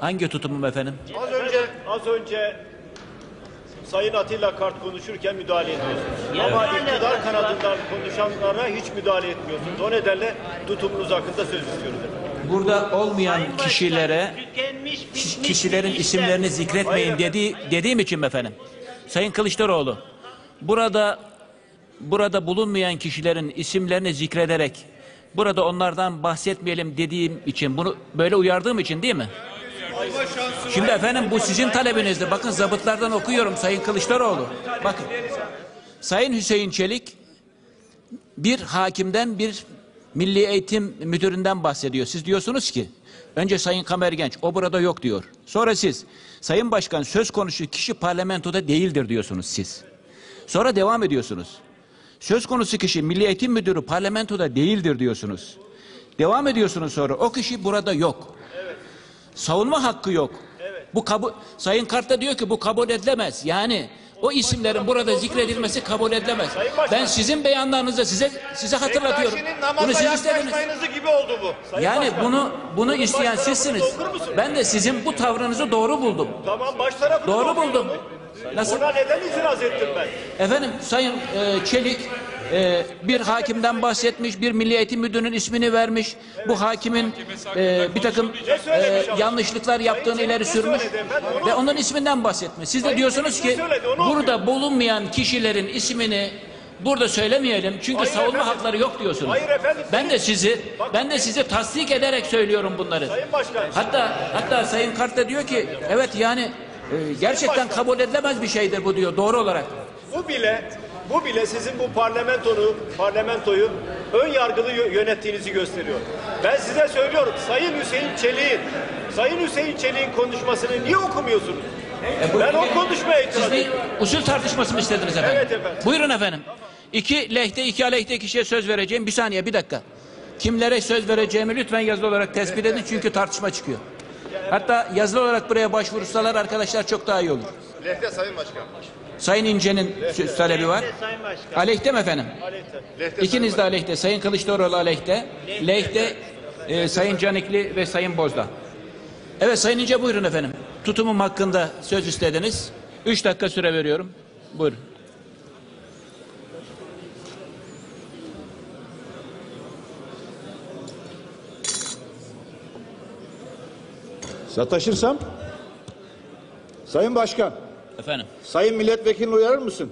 Hangi tutumum efendim? Az önce Sayın Atilla Kart konuşurken müdahale ediyorsunuz. Ama iktidar kanadından konuşanlara hiç müdahale etmiyorsunuz. O nedenle tutumunuz hakkında söz istiyoruz. Burada olmayan kişilere, kişilerin isimlerini zikretmeyin dediğim için mi efendim? Sayın Kılıçdaroğlu, burada bulunmayan kişilerin isimlerini zikrederek burada onlardan bahsetmeyelim dediğim için, bunu böyle uyardığım için değil mi? Şimdi efendim bu sizin talebinizdir. Bakın zabıtlardan okuyorum Sayın Kılıçdaroğlu. Bakın. Sayın Hüseyin Çelik bir hakimden, bir Milli Eğitim Müdüründen bahsediyor. Siz diyorsunuz ki önce Sayın Kamergenç o burada yok diyor. Sonra siz Sayın Başkan söz konusu kişi parlamentoda değildir diyorsunuz siz. Sonra devam ediyorsunuz. Söz konusu kişi Milli Eğitim Müdürü parlamentoda değildir diyorsunuz. Devam ediyorsunuz sonra o kişi burada yok. Savunma hakkı yok. Bu Sayın Kart da diyor ki bu kabul edilemez. Yani o isimlerin burada zikredilmesi kabul edilemez. Ben sizin beyanlarınızda size hatırlatıyorum. Bunu siz istediniz. Gibi oldu bu. Yani bunu isteyen sizsiniz. Ben de sizin bu tavrınızı doğru buldum. Tamam, baş tarafı doğru buldum. Nasıl? Ona neden itiraz ettim ben? Efendim Sayın Çelik bir hakimden bahsetmiş, bir Milli Eğitim Müdürü'nün ismini vermiş. Bu hakimin bir takım yanlışlıklar yaptığını ileri sürmüş ve onun isminden bahsetmiş. Siz de diyorsunuz ki burada bulunmayan kişilerin ismini burada söylemeyelim çünkü savunma hakları yok diyorsunuz. Hayır efendim. Ben de sizi tasdik ederek söylüyorum bunları. Sayın Başkan. Hatta Sayın Kart da diyor ki evet yani gerçekten kabul edilemez bir şeydir bu diyor doğru olarak. Bu bile sizin bu parlamentoyu ön yargılı yönettiğinizi gösteriyor. Ben size söylüyorum Sayın Hüseyin Çelik'in konuşmasını niye okumuyorsunuz? Ben o konuşmaya itiraz ediyorum. Usul tartışması mı istediniz efendim? Evet efendim. Buyurun efendim. İki lehte iki aleyhte kişiye söz vereceğim. Bir saniye bir dakika. Kimlere söz vereceğimi lütfen yazılı olarak tespit edin çünkü tartışma çıkıyor. Hatta yazılı olarak buraya başvursalar arkadaşlar çok daha iyi olur. Lehte Sayın Başkan. Sayın İnce'nin talebi var. Aleyhte mi efendim? Lehte. İkiniz de aleyhte. Sayın Kılıçdaroğlu aleyhte. Lehte Sayın Canikli ve Sayın Bozdağ. Evet Sayın İnce buyurun efendim. Tutumum hakkında söz istediniz. 3 dakika süre veriyorum. Buyurun. Sataşırsam Sayın Başkan, Efendim. Sayın Milletvekilini uyarır mısın?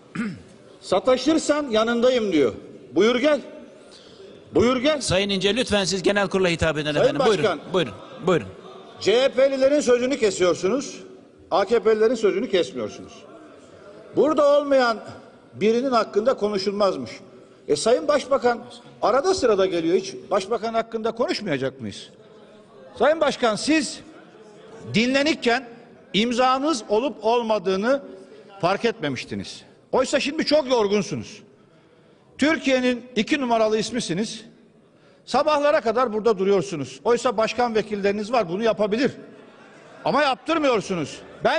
Sataşırsan yanındayım diyor. Buyur gel. Buyur gel. Sayın İnce lütfen siz genel kurula hitap edin Sayın efendim. Başkan, Buyurun. CHP'lilerin sözünü kesiyorsunuz. AKP'lilerin sözünü kesmiyorsunuz. Burada olmayan birinin hakkında konuşulmazmış. Sayın Başbakan arada sırada geliyor. Hiç Başbakan hakkında konuşmayacak mıyız? Sayın Başkan siz dinlenikken imzanız olup olmadığını fark etmemiştiniz. Oysa şimdi çok yorgunsunuz. Türkiye'nin 2 numaralı ismisiniz. Sabahlara kadar burada duruyorsunuz. Oysa başkan vekilleriniz var, bunu yapabilir. Ama yaptırmıyorsunuz.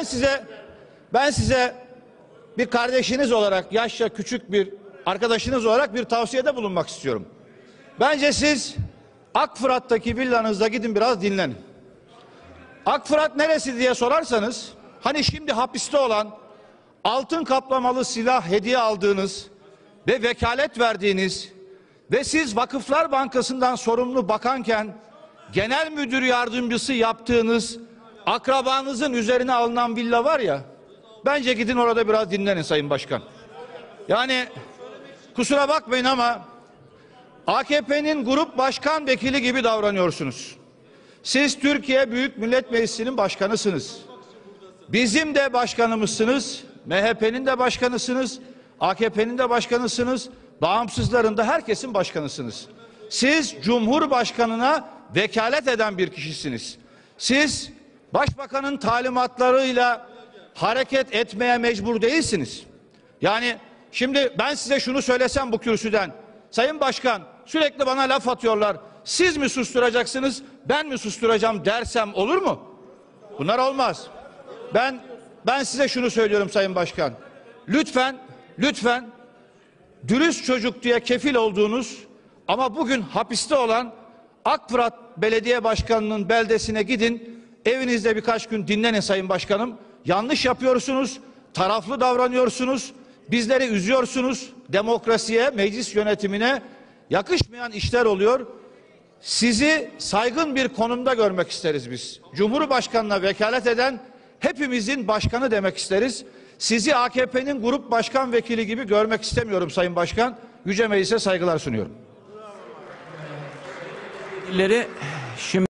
Ben size bir kardeşiniz olarak, yaşça küçük bir arkadaşınız olarak bir tavsiyede bulunmak istiyorum. Bence siz Akfırat'taki villanızda gidin biraz dinlenin. Akfırat neresi diye sorarsanız, hani şimdi hapiste olan, altın kaplamalı silah hediye aldığınız ve vekalet verdiğiniz ve siz Vakıflar Bankası'ndan sorumlu bakanken genel müdür yardımcısı yaptığınız akrabanızın üzerine alınan villa var ya, bence gidin orada biraz dinlenin Sayın Başkan. Yani kusura bakmayın ama AKP'nin grup başkan vekili gibi davranıyorsunuz. Siz Türkiye Büyük Millet Meclisi'nin başkanısınız. Bizim de başkanımızsınız, MHP'nin de başkanısınız, AKP'nin de başkanısınız, bağımsızların da herkesin başkanısınız. Siz Cumhurbaşkanına vekalet eden bir kişisiniz. Siz Başbakanın talimatlarıyla hareket etmeye mecbur değilsiniz. Yani şimdi ben size şunu söylesem bu kürsüden, Sayın Başkan sürekli bana laf atıyorlar, siz mi susturacaksınız, ben mi susturacağım dersem olur mu? Bunlar olmaz. Ben size şunu söylüyorum Sayın Başkan. Lütfen dürüst çocuk diye kefil olduğunuz ama bugün hapiste olan Akfırat Belediye Başkanı'nın beldesine gidin. Evinizde birkaç gün dinlenin Sayın Başkanım. Yanlış yapıyorsunuz, taraflı davranıyorsunuz, bizleri üzüyorsunuz. Demokrasiye, meclis yönetimine yakışmayan işler oluyor. Sizi saygın bir konumda görmek isteriz biz. Cumhurbaşkanına vekalet eden hepimizin başkanı demek isteriz. Sizi AKP'nin grup başkan vekili gibi görmek istemiyorum Sayın Başkan. Yüce Meclis'e saygılar sunuyorum. Şimdi